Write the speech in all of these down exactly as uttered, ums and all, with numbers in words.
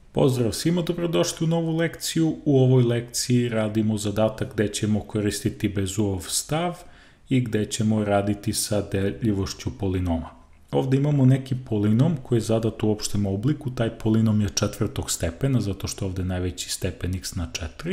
Pozdrav svima, dobrodošli u novu lekciju. U ovoj lekciji radimo zadatak gde ćemo koristiti Bezoov stav i gde ćemo raditi sa deljivošću polinoma. Ovde imamo neki polinom koji je zadat u opštem obliku, taj polinom je četvrtog stepena, zato što ovde je najveći stepen x na četiri.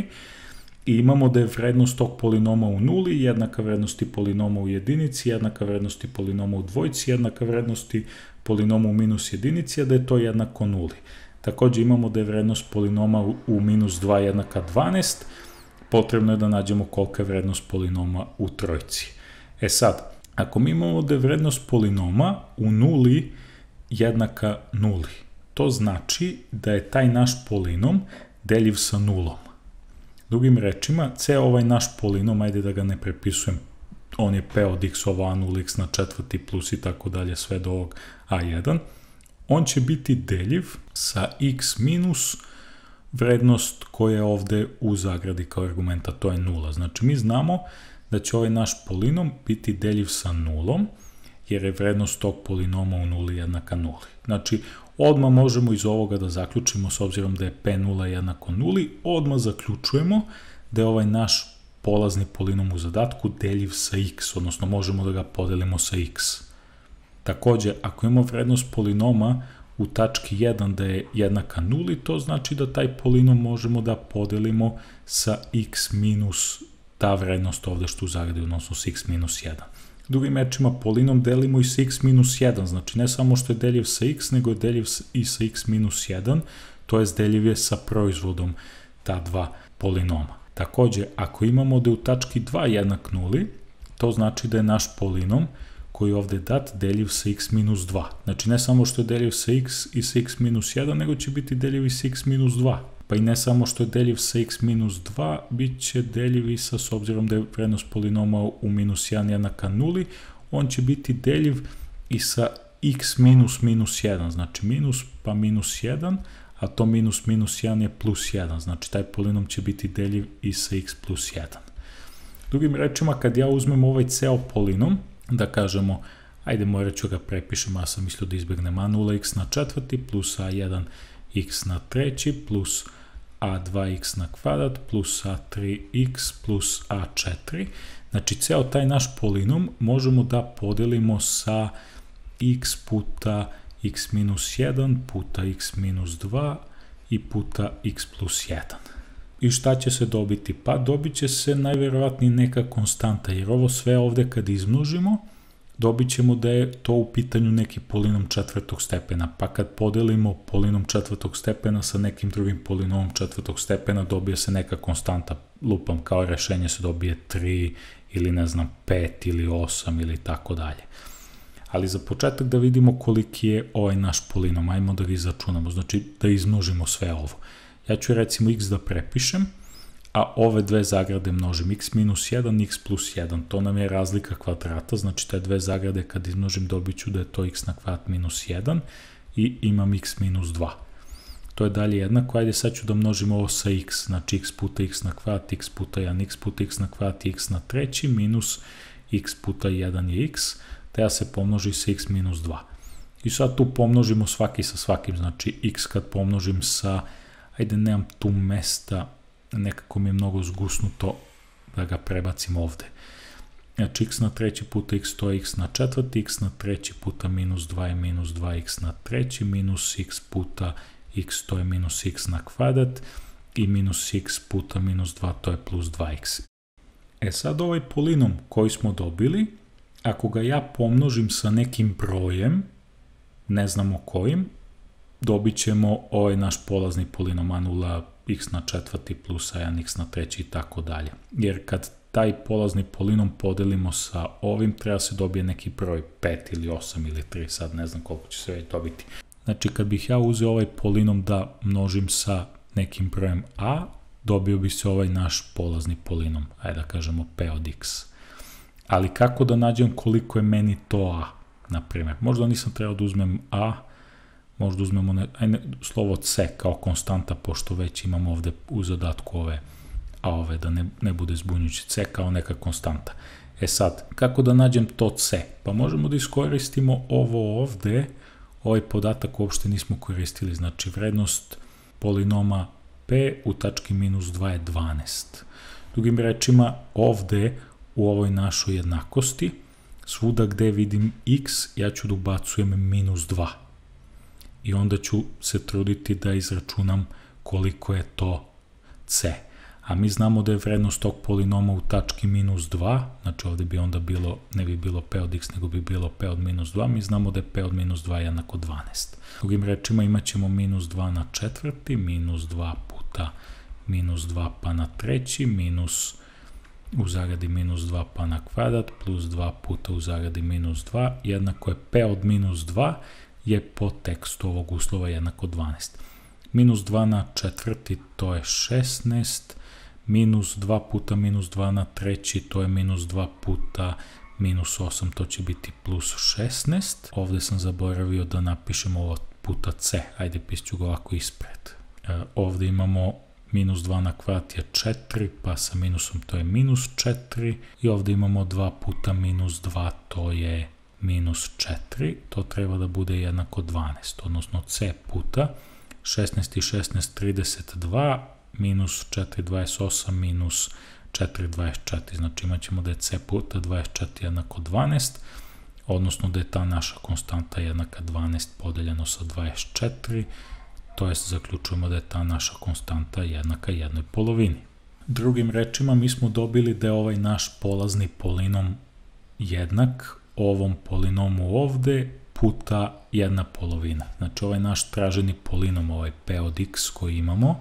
I imamo da je vrednost tog polinoma u nuli jednaka vrednosti polinoma u jedinici, jednaka vrednosti polinoma u dvojci, jednaka vrednosti polinoma u minus jedinici, a da je to jednako nuli. Takođe imamo da je vrednost polinoma u minus dva jednaka dvanaest, potrebno je da nađemo kolika je vrednost polinoma u trojci. E sad, ako mi imamo da je vrednost polinoma u nuli jednaka nuli, to znači da je taj naš polinom deljiv sa nulom. Drugim rečima, ceo ovaj naš polinom, ajde da ga ne prepisujem, on je p od x ovo a nula x na četvrti plus i tako dalje sve do ovog a jedan, on će biti deljiv sa x minus vrednost koja je ovde u zagradi kao argumenta, to je nula. Znači mi znamo da će ovaj naš polinom biti deljiv sa nulom, jer je vrednost tog polinoma u nuli jednaka nuli. Znači, odmah možemo iz ovoga da zaključimo, s obzirom da je p nula jednako nuli, odmah zaključujemo da je ovaj naš polazni polinom u zadatku deljiv sa x, odnosno možemo da ga podelimo sa x. Takođe, ako imamo vrednost polinoma u tački jedan da je jednaka nuli, to znači da taj polinom možemo da podelimo sa x minus ta vrednost ovde što u zagradi, odnosno s x minus jedan. Drugim rečima, polinom delimo i sa x minus jedan, znači ne samo što je deljiv sa x, nego je deljiv i sa x minus jedan, to je deljiv je sa proizvodom ta dva polinoma. Takođe, ako imamo da je u tački dva jednak nuli, to znači da je naš polinom koji je ovde dat deljiv sa x minus dva. Znači ne samo što je deljiv sa x i sa x minus jedan, nego će biti deljiv i sa x minus dva. Pa i ne samo što je deljiv sa x minus dva, bit će deljiv i sa, s obzirom da je vrednost polinoma u minus jedan jednaka nuli, on će biti deljiv i sa x minus minus jedan, znači minus pa minus jedan, a to minus minus jedan je plus jedan, znači taj polinom će biti deljiv i sa x plus jedan. Drugim rečima, kad ja uzmem ovaj ceo polinom, da kažemo, ajde morat ću ga prepišem, ja sam mislio da izbjegnem a nula x na četvrti plus a jedan x na treći plus a dva x na kvadrat plus a tri x plus a četiri. Znači, ceo taj naš polinom možemo da podelimo sa x puta x minus jedan puta x minus dva i puta x plus jedan. I šta će se dobiti? Pa dobit će se najverovatnije neka konstanta, jer ovo sve ovde kad izmnožimo, dobit ćemo da je to u pitanju neki polinom četvrtog stepena, pa kad podelimo polinom četvrtog stepena sa nekim drugim polinomom četvrtog stepena, dobije se neka konstanta, lupam, kao rešenje se dobije tri ili ne znam pet ili osam ili tako dalje. Ali za početak da vidimo koliki je ovaj naš polinom, ajmo da ga izračunamo, znači da izmnožimo sve ovo. Ja ću recimo x da prepišem, a ove dve zagrade množim x minus jedan, x plus jedan, to nam je razlika kvadrata, znači te dve zagrade kad izmnožim dobit ću da je to x na kvadrat minus jedan i imam x minus dva. To je dalje jednako, ajde sad ću da množim ovo sa x, znači x puta x na kvadrat, x puta jedan, x puta x na kvadrat i x na treći minus x puta jedan je x, da ja se pomnoži sa x minus dva. I sad tu pomnožimo svaki sa svakim, znači x kad pomnožim sa, ajde nemam tu mesta, nekako mi je mnogo zgusnuto da ga prebacim ovde. Znači x na treći puta x to je x na četvrti, x na treći puta minus dva je minus dva x na treći, minus x puta x to je minus x na kvadrat i minus x puta minus dva to je plus dva x. E sad ovaj polinom koji smo dobili, ako ga ja pomnožim sa nekim brojem, ne znamo kojim, dobit ćemo ovaj naš polazni polinom a nula x na četvrti plus a jedan x na treći i tako dalje. Jer kad taj polazni polinom podelimo sa ovim, treba se dobije neki broj pet ili osam ili tri, sad ne znam koliko će se već dobiti. Znači kad bih ja uzeo ovaj polinom da množim sa nekim brojem a, dobio bi se ovaj naš polazni polinom, ajde da kažemo p od x. Ali kako da nađem koliko je meni to a, na primjer? Možda nisam trebao da uzmem a, možda uzmemo ne, ajde, slovo c kao konstanta, pošto već imamo ovde u zadatku ove a ove, da ne, ne bude zbunjujući, c kao neka konstanta. E sad, kako da nađem to c? Pa možemo da iskoristimo ovo ovde, ovaj podatak uopšte nismo koristili, znači vrednost polinoma p u tački minus dva je dvanaest. Drugim rečima, ovde u ovoj našoj jednakosti, svuda gde vidim x, ja ću da ubacujem minus dva. I onda ću se truditi da izračunam koliko je to c. A mi znamo da je vrednost tog polinoma u tački minus dva, znači ovde bi onda bilo, ne bi bilo p od x, nego bi bilo p od minus dva, mi znamo da je p od minus dva jednako dvanaest. Drugim rečima imat ćemo minus dva na četvrti, minus dva puta minus dva pa na treći, minus u zaradi minus dva pa na kvadrat, plus dva puta u zaradi minus dva, jednako je p od minus dva, je po tekstu ovog uslova jednako dvanaest. Minus dva na četvrti, to je šesnaest, minus dva puta minus dva na treći, to je minus dva puta minus osam, to će biti plus šesnaest. Ovde sam zaboravio da napišem ovo puta c, ajde pišću ga ovako ispred. E, ovde imamo minus dva na kvadrat je četiri, pa sa minusom to je minus četiri i ovde imamo dva puta minus dva, to je minus četiri, to treba da bude jednako dvanaest, odnosno c puta šesnaest i šesnaest, trideset dva, minus četiri, dvadeset osam, minus četiri, dvadeset četiri, znači imat ćemo da je c puta dvadeset četiri jednako dvanaest, odnosno da je ta naša konstanta jednaka dvanaest podeljeno sa dvadeset četiri, to jest zaključujemo da je ta naša konstanta jednaka jednoj polovini. Drugim rečima, mi smo dobili da je ovaj naš polazni polinom jednak ovom polinomu ovde puta jedna polovina. Znači ovaj naš traženi polinom, ovaj p od x koji imamo,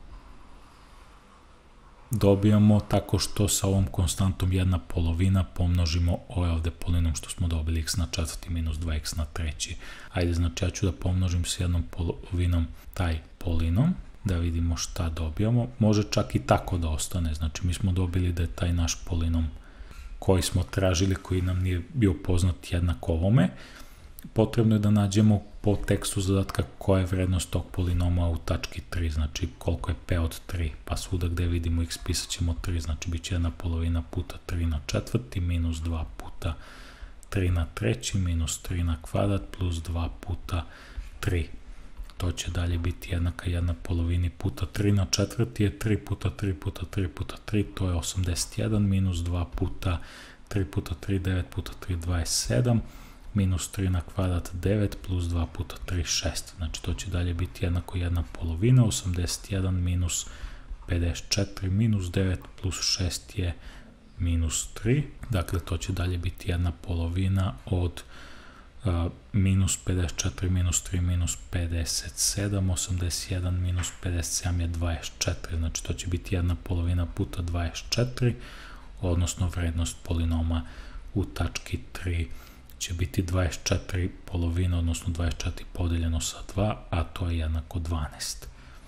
dobijamo tako što sa ovom konstantom jedna polovina pomnožimo ovaj ovde polinom što smo dobili x na četvrti minus dva x na treći. Ajde, znači ja ću da pomnožim s jednom polovinom taj polinom, da vidimo šta dobijamo. Može čak i tako da ostane, znači mi smo dobili da je taj naš polinom koji smo tražili, koji nam nije bio poznat jednak ovome. Potrebno je da nađemo po tekstu zadatka koja je vrednost tog polinoma u tački tri, znači koliko je p od tri, pa svuda gde vidimo x pisat ćemo tri, znači bit će jedna polovina puta tri na četvrti, minus dva puta tri na treći, minus tri na kvadrat, plus dva puta tri. To će dalje biti jednaka jedna polovini puta tri na četvrti je tri puta tri puta tri puta tri, to je osamdeset jedan, minus dva puta tri puta tri, devet puta tri, dvadeset sedam, minus tri na kvadrat devet, plus dva puta tri, šest. Znači to će dalje biti jednako jedna polovina, osamdeset jedan minus pedeset četiri, minus devet plus šest je minus tri. Dakle, to će dalje biti jedna polovina od uh, minus pedeset četiri minus tri minus pedeset sedam, osamdeset jedan minus pedeset sedam je dvadeset četiri. Znači to će biti jedna polovina puta dvadeset četiri, odnosno vrednost polinoma u tački tri će biti dvadeset četiri polovina, odnosno dvadeset četiri podeljeno sa dva, a to je jednako dvanaest.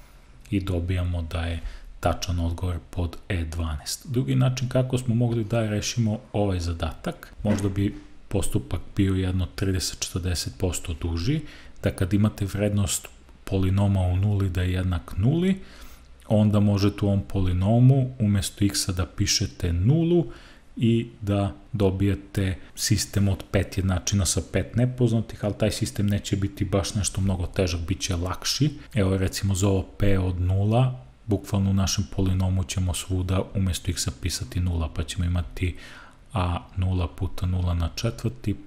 I dobijamo da je tačan odgovor pod E dvanaest. Drugi način kako smo mogli da rešimo ovaj zadatak, možda bi postupak bio jedno trideset do četrdeset posto duži, da kad imate vrednost polinoma u nuli da je jednak nuli, onda možete u ovom polinomu umesto x-a da pišete nulu i da dobijete sistem od pet jednačina sa pet nepoznatih, ali taj sistem neće biti baš nešto mnogo težak, bit će lakši. Evo recimo za ovo p od nula, bukvalno u našem polinomu ćemo svuda umesto x-a pisati nula, pa ćemo imati a nula puta nula na četvrti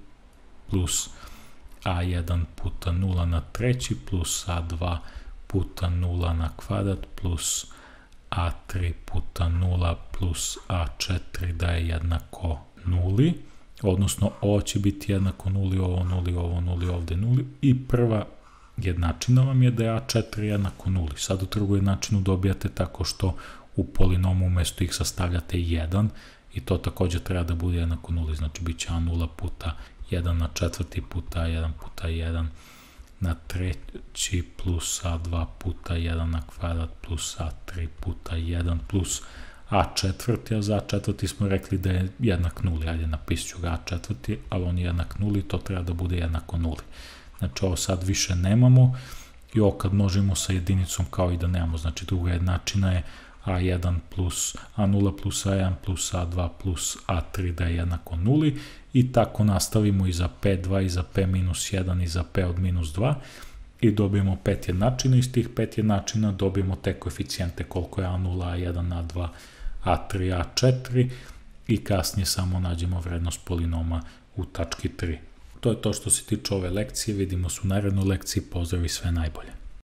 plus a jedan puta nula na treći plus a dva puta nula na kvadrat plus a tri puta nula plus a četiri da je jednako nuli, odnosno ovo će biti jednako nuli, ovo nuli, ovo nuli, ovde nuli i prva jednačina vam je da je a četiri jednako nuli. Sad u drugoj jednačinu dobijate tako što u polinomu umesto x stavljate jedan i to takođe treba da bude jednako nuli, znači bit će a nula puta jedan na četvrti puta a jedan puta jedan na treći plus a dva puta jedan na kvadrat plus a tri puta jedan plus a četvrti, a za a četvrti smo rekli da je jednak nuli, ajde napisat ću ga a četvrti, ali on je jednak nuli, to treba da bude jednako nuli. Znači ovo sad više nemamo i ovo kad množimo sa jedinicom kao i da nemamo, znači druga jednačina je a jedan plus a nula plus a jedan plus a dva plus a tri da je jednako nuli i tako nastavimo i za p dva i za p minus jedan i za p od minus dva i dobijemo pet jednačina. Iz tih pet jednačina dobijemo te koeficijente koliko je a nula, a jedan, a dva, a tri, a četiri i kasnije samo nađemo vrednost polinoma u tački tri. To je to što se tiče ove lekcije, vidimo se u narednoj lekciji, pozdrav i sve najbolje.